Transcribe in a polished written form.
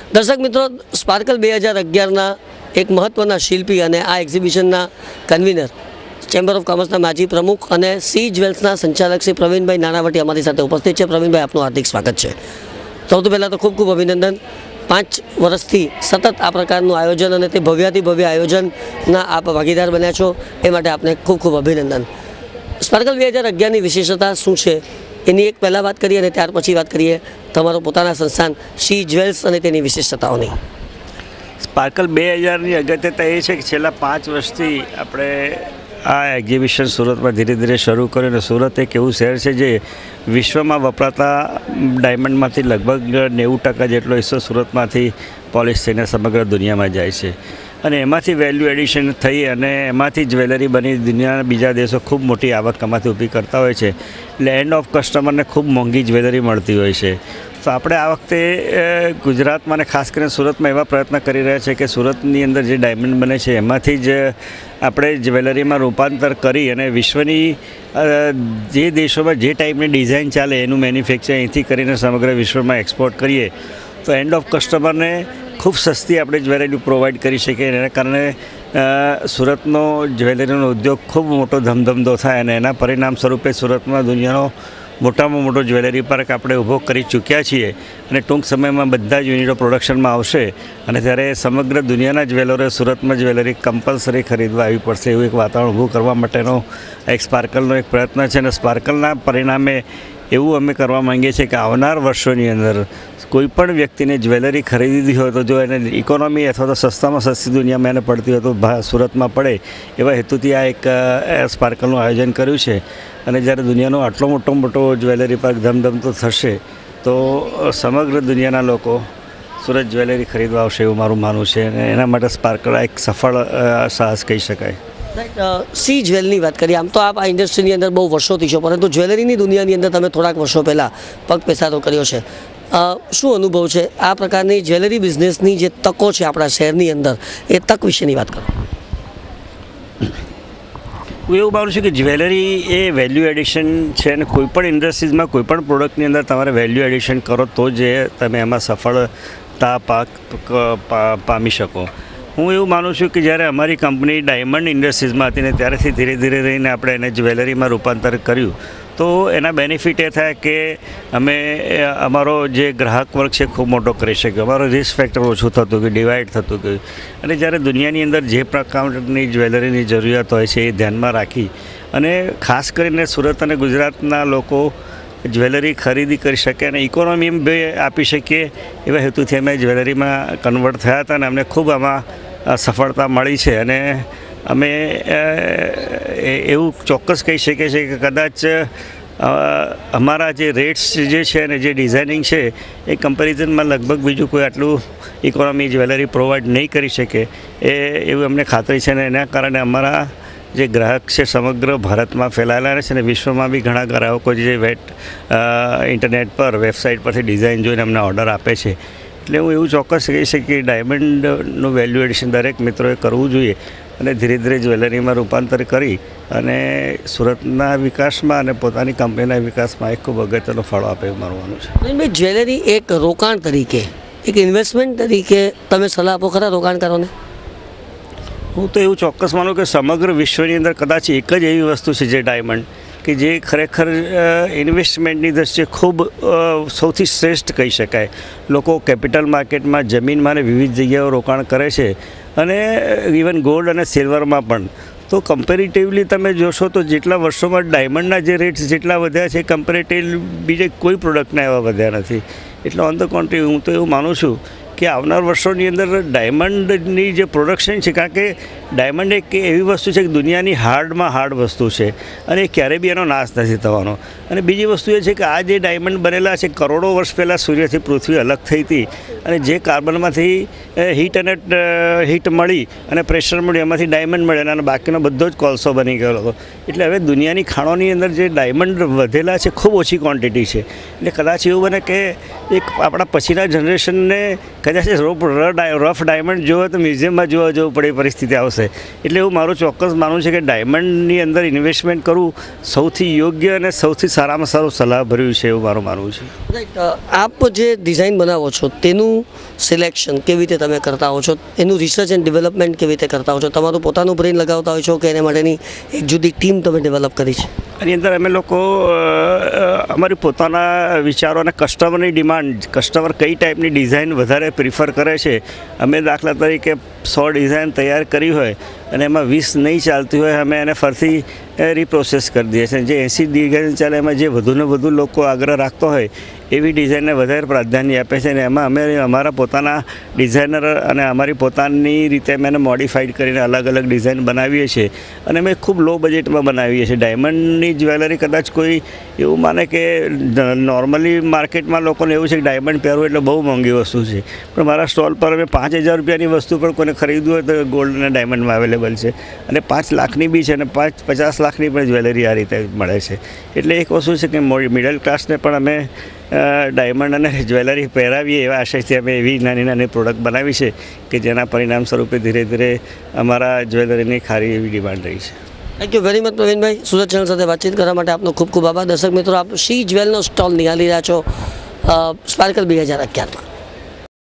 દર્શક મિત્રો, સ્પાર્કલ 2011ના એક મહત્ત્વના શિલ્પી અને આ એક્ઝિબિશનના કન્વીનર ચેમ્બર ઓફ કોમર્સના માજી પ્રમુખ અને સી જ્વેલ્સના સંચાલક શ્રી પ્રવીણભાઈ નાણાવટી અમારી સાથે ઉપસ્થિત છે. પ્રવીણભાઈ, આપનું હાર્દિક સ્વાગત છે. સૌથી પહેલાં તો ખૂબ ખૂબ અભિનંદન. 5 વર્ષથી સતત આ પ્રકારનું આયોજન અને તે ભવ્યાતિ ભવ્ય આયોજનના આપ ભાગીદાર બન્યા છો, એ માટે આપને ખૂબ ખૂબ અભિનંદન. સ્પાર્કલ 2011ની વિશેષતા શું છે એની એક પહેલાં વાત કરીએ અને ત્યાર પછી વાત કરીએ તમારું પોતાના સંસ્થાન સી જ્વેલ્સ અને તેની વિશેષતાઓની. સ્પાર્કલ 2000ની અગત્યતા એ છે કે છેલ્લા 5 વર્ષથી આપણે આ એક્ઝિબિશન સુરતમાં ધીરે ધીરે શરૂ કર્યું. અને સુરત એક એવું શહેર છે જે વિશ્વમાં વપરાતા ડાયમંડમાંથી લગભગ 90% જેટલો હિસ્સો સુરતમાંથી પોલિશ થઈને સમગ્ર દુનિયામાં જાય છે. અને એમાંથી વેલ્યુ એડિશન થઈ અને એમાંથી જ્વેલરી બની દુનિયાના બીજા દેશો ખૂબ મોટી આવક એમાંથી ઊભી કરતા હોય છે. એટલે એન્ડ ઓફ કસ્ટમરને ખૂબ મોંઘી જ્વેલરી મળતી હોય છે. તો આપણે આ વખતે ગુજરાતમાં અને ખાસ કરીને સુરતમાં એવા પ્રયત્ન કરી રહ્યા છે કે સુરતની અંદર જે ડાયમંડ બને છે એમાંથી જ આપણે જ્વેલરીમાં રૂપાંતર કરી અને વિશ્વની જે દેશોમાં જે ટાઈપની ડિઝાઇન ચાલે એનું મેન્યુફેક્ચર અહીંથી કરીને સમગ્ર વિશ્વમાં એક્સપોર્ટ કરીએ તો એન્ડ ઓફ કસ્ટમરને ખૂબ સસ્તી આપણે જ્વેલરી પ્રોવાઈડ કરી શકીએ. એના કારણે સુરતનો જ્વેલરીનો ઉદ્યોગ ખૂબ મોટો ધમધમતો થાય અને એના પરિણામ સ્વરૂપે સુરતમાં દુનિયાનો મોટામાં મોટો જ્વેલરી પાર્ક આપણે ઊભો કરી ચૂક્યા છીએ. અને ટૂંક સમયમાં બધા જ યુનિટો પ્રોડક્શનમાં આવશે અને ત્યારે સમગ્ર દુનિયાના જ્વેલરોએ સુરતમાં જ્વેલરી કમ્પલસરી ખરીદવા આવી પડશે એવું એક વાતાવરણ ઊભું કરવા માટેનો એક સ્પાર્કલનો એક પ્રયત્ન છે. અને સ્પાર્કલના પરિણામે એવું અમે કરવા માંગીએ છીએ કે આવનાર વર્ષોની અંદર કોઈપણ વ્યક્તિને જ્વેલરી ખરીદી હોય તો જો એને ઇકોનોમી અથવા તો સસ્તામાં સસ્તી દુનિયામાં એને પડતી હોય તો સુરતમાં પડે એવા હેતુથી આ એક સ્પાર્કલનું આયોજન કર્યું છે. અને જ્યારે દુનિયાનો આટલો મોટો જ્વેલરી પાર્ક ધમધમતો થશે તો સમગ્ર દુનિયાના લોકો સુરત જ્વેલરી ખરીદવા આવશે એવું મારું માનવું છે. અને એના માટે સ્પાર્કલ એક સફળ સાહસ કહી શકાય. સી જ્વેલની વાત કરીએ, આમ તો આપ આ ઇન્ડસ્ટ્રીની અંદર બહુ વર્ષોથી છો, પરંતુ જ્વેલરીની દુનિયાની અંદર તમે થોડાક વર્ષો પહેલાં પગ પેસારો કર્યો છે. શું અનુભવ છે આ પ્રકારની જ્વેલરી બિઝનેસની જે તકો છે આપણા શહેરની અંદર, એ તક વિશેની વાત કરો. હું એવું માનું છું કે જ્વેલરી એ વેલ્યુ એડિશન છે અને કોઈપણ ઇન્ડસ્ટ્રીઝમાં કોઈપણ પ્રોડક્ટની અંદર તમારે વેલ્યુ એડિશન કરો તો જ તમે એમાં સફળતા પામી શકો. હું એવું માનું છું કે જ્યારે અમારી કંપની ડાયમંડ ઇન્ડસ્ટ્રીઝમાં હતી ને ત્યારેથી ધીરે ધીરે રહીને આપણે એને જ્વેલરીમાં રૂપાંતર કર્યું તો એના બેનિફિટ એ થાય કે અમે અમારો જે ગ્રાહક વર્ગ છે ખૂબ મોટો કરી શક્યો, અમારો રિસ્ક ફેક્ટર ઓછું થતું ગયું, ડિવાઈડ થતું ગયું. અને જ્યારે દુનિયાની અંદર જે પ્રકારની જ્વેલરીની જરૂરિયાત હોય છે એ ધ્યાનમાં રાખી અને ખાસ કરીને સુરત અને ગુજરાતના લોકો જ્વેલરી ખરીદી કરી શકે અને ઇકોનોમી બી આપી શકીએ એવા હેતુથી અમે જ્વેલરીમાં કન્વર્ટ થયા હતા અને અમને ખૂબ આમાં સફળતા મળી છે. અને અમે એવું ચોક્કસ કહી શકીએ છીએ કે કદાચ અમારા જે રેટ્સ જે છે અને જે ડિઝાઇનિંગ છે એ કમ્પેરિઝનમાં લગભગ બીજું કોઈ આટલું ઇકોનોમી જ્વેલરી પ્રોવાઈડ નહીં કરી શકે એવું અમને ખાતરી છે. અને એના કારણે અમારા જે ગ્રાહક છે સમગ્ર ભારતમાં ફેલાયેલા છે અને વિશ્વમાં બી ઘણા ગ્રાહકો જે ઇન્ટરનેટ પર વેબસાઇટ પરથી ડિઝાઇન જોઈને અમને ઓર્ડર આપે છે. એટલે હું એવું ચોક્કસ કહી શકીએ કે ડાયમંડનું વેલ્યુ એડિશન દરેક મિત્રોએ કરવું જોઈએ અને ધીરે ધીરે જ્વેલરીમાં રૂપાંતર કરી અને સુરતના વિકાસમાં અને પોતાની કંપનીના વિકાસમાં એક ખૂબ અગત્યનો ફાળો આપે એવું મારું માનવું છે. ભાઈ, જ્વેલરી એક રોકાણ તરીકે, એક ઇન્વેસ્ટમેન્ટ તરીકે તમે સલાહ આપો ખરા રોકાણકારોને? હું તો એવું ચોક્કસ માનું કે સમગ્ર વિશ્વની અંદર કદાચ એક જ એવી વસ્તુ છે જે ડાયમંડ કે જે ખરેખર ઇન્વેસ્ટમેન્ટની દૃષ્ટિએ ખૂબ સૌથી શ્રેષ્ઠ કહી શકાય. લોકો કેપિટલ માર્કેટમાં જમીનમાં અને વિવિધ જગ્યાઓ રોકાણ કરે છે અને ઇવન ગોલ્ડ અને સિલ્વરમાં પણ. તો કમ્પેરેટિવલી તમે જોશો તો જેટલા વર્ષોમાં ડાયમંડના જે રેટ્સ જેટલા વધ્યા છે કમ્પેરેટિવ બીજે કોઈ પ્રોડક્ટના એવા વધ્યા નથી. એટલે ઓન ધ કોન્ટ્રી હું તો એવું માનું છું કે આવનાર વર્ષોની અંદર ડાયમંડની જે પ્રોડક્શન છે, કારણ કે ડાયમંડ એક એવી વસ્તુ છે કે દુનિયાની હાર્ડમાં હાર્ડ વસ્તુ છે અને ક્યારેય બી એનો નાશ નથી થવાનો. અને બીજી વસ્તુ એ છે કે આ જે ડાયમંડ બનેલા છે કરોડો વર્ષ પહેલાં સૂર્યથી પૃથ્વી અલગ થઈ હતી અને જે કાર્બનમાંથી હીટ મળી અને પ્રેશર મળ્યું એમાંથી ડાયમંડ મળ્યા અને બાકીનો બધો જ કોલસો બની ગયેલો હતો. એટલે હવે દુનિયાની ખાણોની અંદર જે ડાયમંડ વધેલા છે ખૂબ ઓછી ક્વોન્ટિટી છે. એટલે કદાચ એવું બને કે એક આપણા પછીના જનરેશનને કદાચ રફ ડાયમંડ જોવો તો મ્યુઝિયમમાં જોવા જવું પડે એ પરિસ્થિતિ આવશે. એટલે એવું મારું ચોક્કસ માનવું છે કે ડાયમંડની અંદર ઇન્વેસ્ટમેન્ટ કરવું સૌથી યોગ્ય અને સૌથી સારામાં સારું સલાહ ભર્યું છે એવું મારું માનવું છે. રાઈટ, આપ જે ડિઝાઇન બનાવો છો તેનું સિલેક્શન કેવી રીતે તમે કરતા હો છો, એનું રિસર્ચ એન્ડ ડેવલપમેન્ટ કેવી રીતે કરતા હો છો, તમારું પોતાનું બ્રેન લગાવતા હોય છો કે એને માટેની એક જુદી ટીમ તમે ડેવલપ કરી છે? એની અંદર અમે લોકો અમારી પોતાના વિચારો અને કસ્ટમરની ડિમાન્ડ, કસ્ટમર કઈ ટાઈપની ડિઝાઇન વધારે પ્રિફર કરે છે, અમે દાખલા તરીકે 100 ડિઝાઇન તૈયાર કરી હોય અને એમાં 20 નહીં ચાલતી હોય, અમે એને ફરીથી રીપ્રોસેસ કરી દઈએ છીએ. જે 80 ડિઝાઇન ચાલે એમાં જે વધુને વધુ લોકો આગ્રહ રાખતો હોય એવી ડિઝાઇનને વધારે પ્રાધાન્ય આપે છે. અને એમાં અમે અમારા પોતાના ડિઝાઇનર અને અમારી પોતાની રીતે અમે એને મોડિફાઈડ કરીને અલગ અલગ ડિઝાઇન બનાવીએ છીએ. અને અમે ખૂબ લો બજેટમાં બનાવીએ છીએ. ડાયમંડની જ્વેલરી કદાચ કોઈ એવું માને કે નોર્મલી માર્કેટમાં લોકોને એવું છે કે ડાયમંડ પહેરવું એટલે બહુ મોંઘી વસ્તુ છે, પણ મારા સ્ટોલ પર અમે 5000 રૂપિયાની વસ્તુ પણ કોઈને ખરીદવું હોય તો ગોલ્ડ અને ડાયમંડમાં અવેલેબલ છે. અને 5 લાખની બી છે અને 50 લાખની પણ જ્વેલરી આ રીતે મળે છે. એટલે એક વસ્તુ છે કે મિડલ ક્લાસને પણ અમે ડાયમંડ અને જ્વેલરી પહેરાવીએ એવા આશયથી અમે એવી નાની નાની પ્રોડક્ટ બનાવી છે કે જેના પરિણામ સ્વરૂપે ધીરે ધીરે અમારા જ્વેલરીની ખારી એવી ડિમાન્ડ રહી છે. Thank you very much Pravinbhai. Surat channel સાથે વાતચીત કરવા માટે આપનો ખૂબ ખૂબ આભાર. દર્શક મિત્રો, આપ સી જ્વેલનો સ્ટોલ નિહાળી રહ્યા છો સ્પાર્કલ 2011માં.